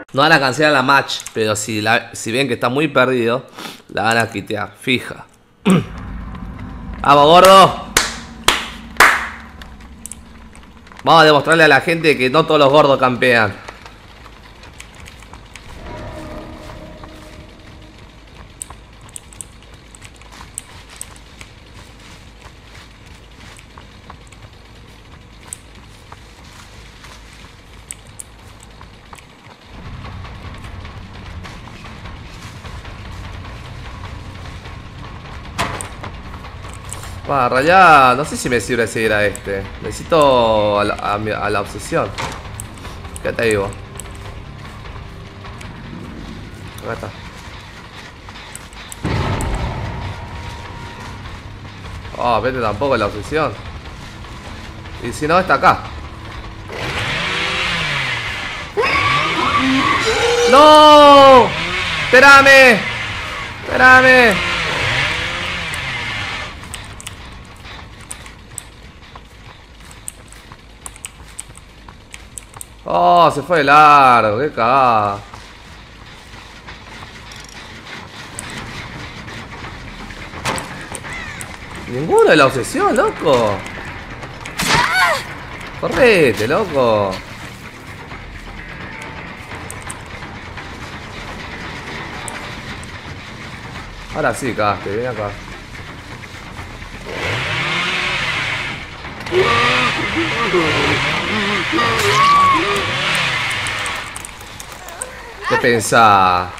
No van a cancelar la match, pero si ven que está muy perdido, la van a quitear, fija. ¡Vamos, gordo! Vamos a demostrarle a la gente que no todos los gordos campean. Va, rayá, no sé si me sirve seguir a este. Necesito a la obsesión. Quédate ahí vos. Acá está. Oh, vete tampoco la obsesión. Y si no, está acá. ¡No! ¡Espérame! ¡Espérame! Oh, se fue de largo, qué cagada. Ninguno de la obsesión, loco. Correte, loco. Ahora sí, cagaste, ven acá. ¿Qué pensás?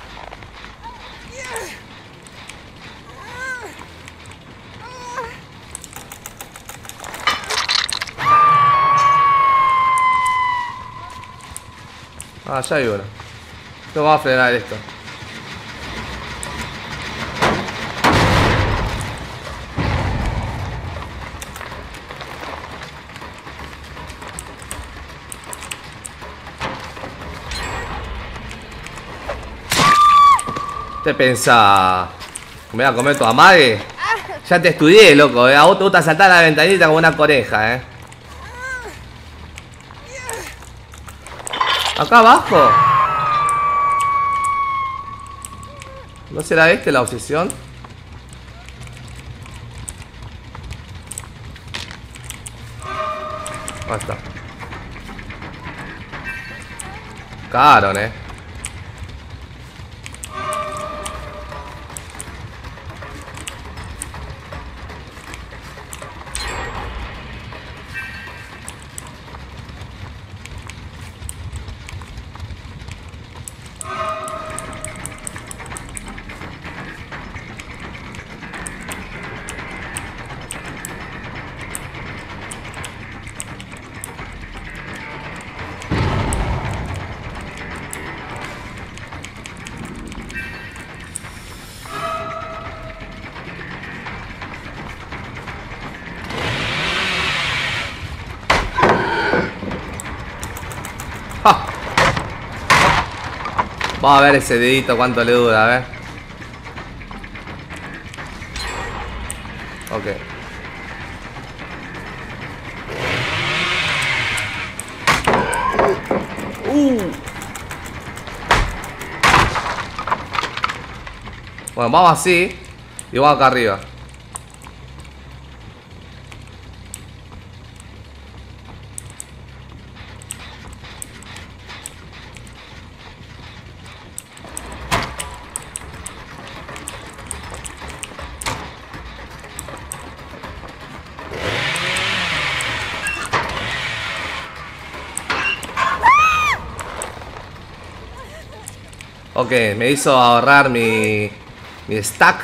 Ah, ya hay uno. No vamos a frenar esto. ¿Qué pensás? ¿Me voy a comer tu amague? Ya te estudié, loco, A vos te gusta saltar a la ventanita como una coneja, Acá abajo. ¿No será este la obsesión? Ahí está. Cagaron, ¡Ja! Vamos a ver ese dedito cuánto le dura, a ver. Ok. Bueno, vamos así. Y vamos acá arriba. Ok, me hizo ahorrar mi stack.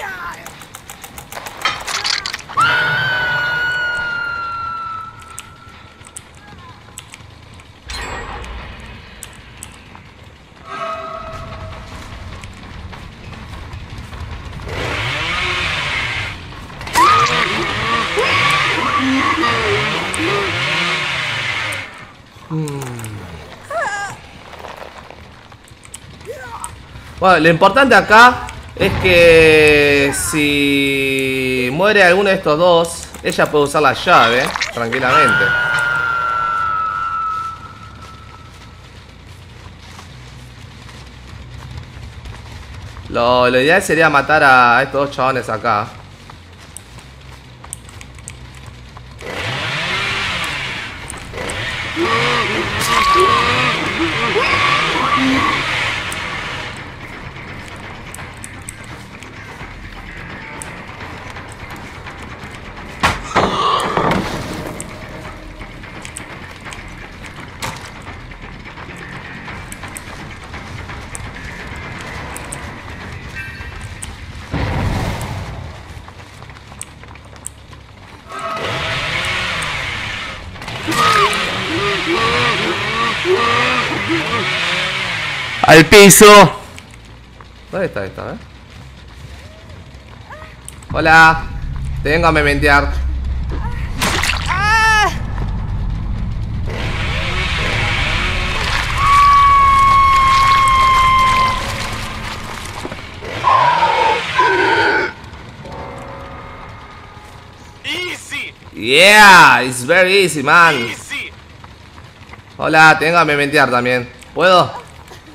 Bueno, lo importante acá es que si muere alguno de estos dos, ella puede usar la llave tranquilamente. Lo ideal sería matar a estos dos chabones acá. ¡Al piso! ¿Dónde está esta, Hola. Te vengo a mementear. Easy. Yeah, it's very easy, man. Easy. Hola, te vengo a mementear también. ¿Puedo?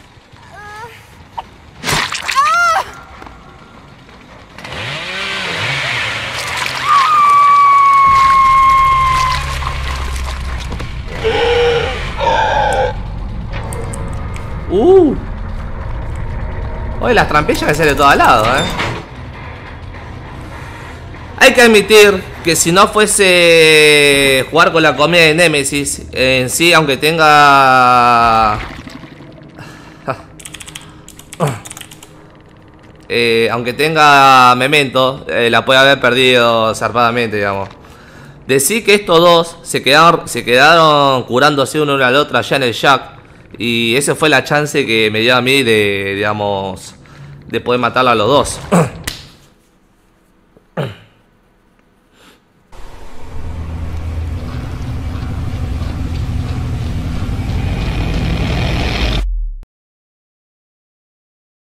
Oye, las trampillas me salen de todos lados, Hay que admitir que si no fuese jugar con la comida de Nemesis en sí, aunque tenga... aunque tenga Memento, la puede haber perdido zarpadamente, digamos. Decir que estos dos se quedaron curándose uno al otro allá en el Jack. Y esa fue la chance que me dio a mí de, digamos, de poder matarlo a los dos.